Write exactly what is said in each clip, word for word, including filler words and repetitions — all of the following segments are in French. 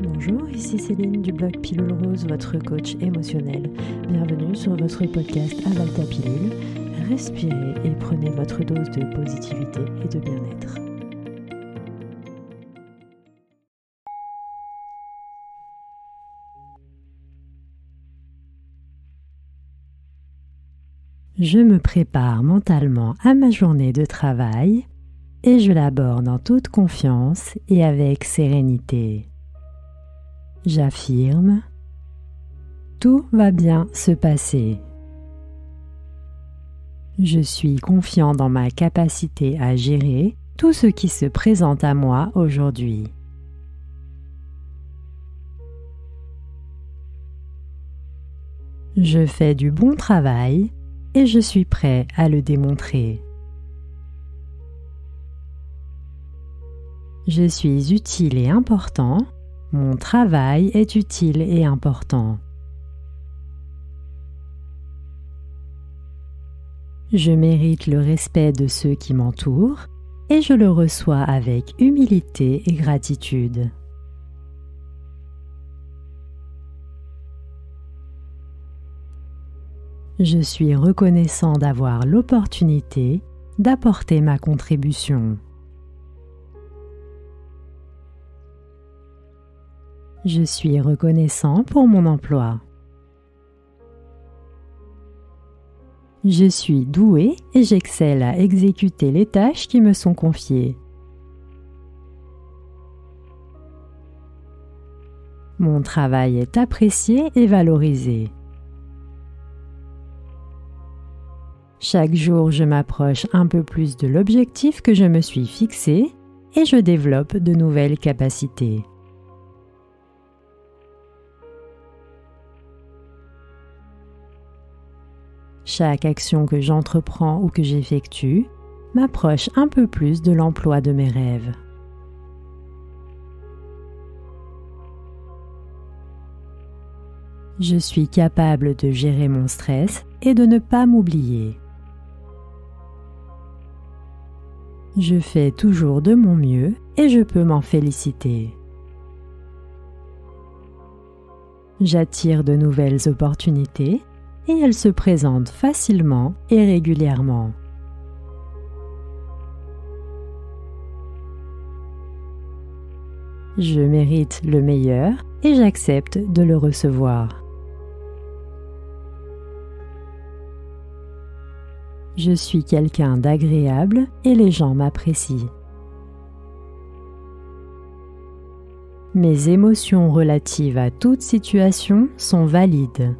Bonjour, ici Céline du blog Pilule Rose, votre coach émotionnel. Bienvenue sur votre podcast Avale ta pilule. Respirez et prenez votre dose de positivité et de bien-être. Je me prépare mentalement à ma journée de travail et je l'aborde en toute confiance et avec sérénité. J'affirme, tout va bien se passer. Je suis confiant dans ma capacité à gérer tout ce qui se présente à moi aujourd'hui. Je fais du bon travail et je suis prêt à le démontrer. Je suis utile et important. Mon travail est utile et important. Je mérite le respect de ceux qui m'entourent et je le reçois avec humilité et gratitude. Je suis reconnaissant d'avoir l'opportunité d'apporter ma contribution. Je suis reconnaissant pour mon emploi. Je suis doué et j'excelle à exécuter les tâches qui me sont confiées. Mon travail est apprécié et valorisé. Chaque jour, je m'approche un peu plus de l'objectif que je me suis fixé et je développe de nouvelles capacités. Chaque action que j'entreprends ou que j'effectue m'approche un peu plus de l'emploi de mes rêves. Je suis capable de gérer mon stress et de ne pas m'oublier. Je fais toujours de mon mieux et je peux m'en féliciter. J'attire de nouvelles opportunités et elles se présentent facilement et régulièrement. Je mérite le meilleur et j'accepte de le recevoir. Je suis quelqu'un d'agréable et les gens m'apprécient. Mes émotions relatives à toute situation sont valides.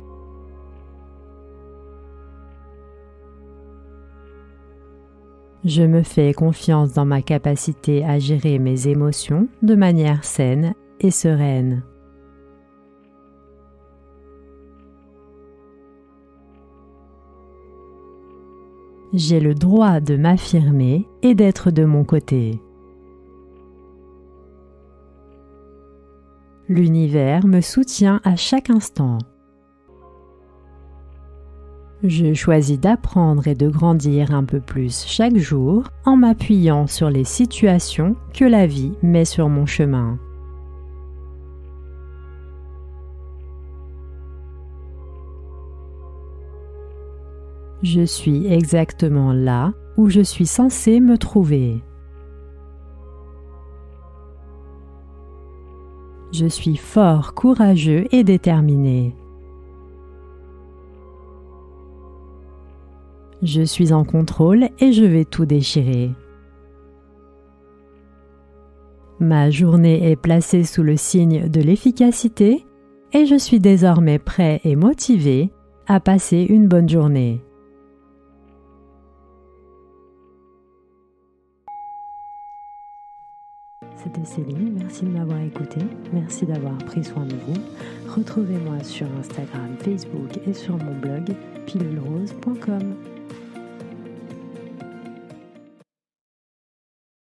Je me fais confiance dans ma capacité à gérer mes émotions de manière saine et sereine. J'ai le droit de m'affirmer et d'être de mon côté. L'univers me soutient à chaque instant. Je choisis d'apprendre et de grandir un peu plus chaque jour en m'appuyant sur les situations que la vie met sur mon chemin. Je suis exactement là où je suis censé me trouver. Je suis fort, courageux et déterminé. Je suis en contrôle et je vais tout déchirer. Ma journée est placée sous le signe de l'efficacité et je suis désormais prêt et motivé à passer une bonne journée. C'était Céline, merci de m'avoir écouté, merci d'avoir pris soin de vous. Retrouvez-moi sur Instagram, Facebook et sur mon blog pilule rose point com.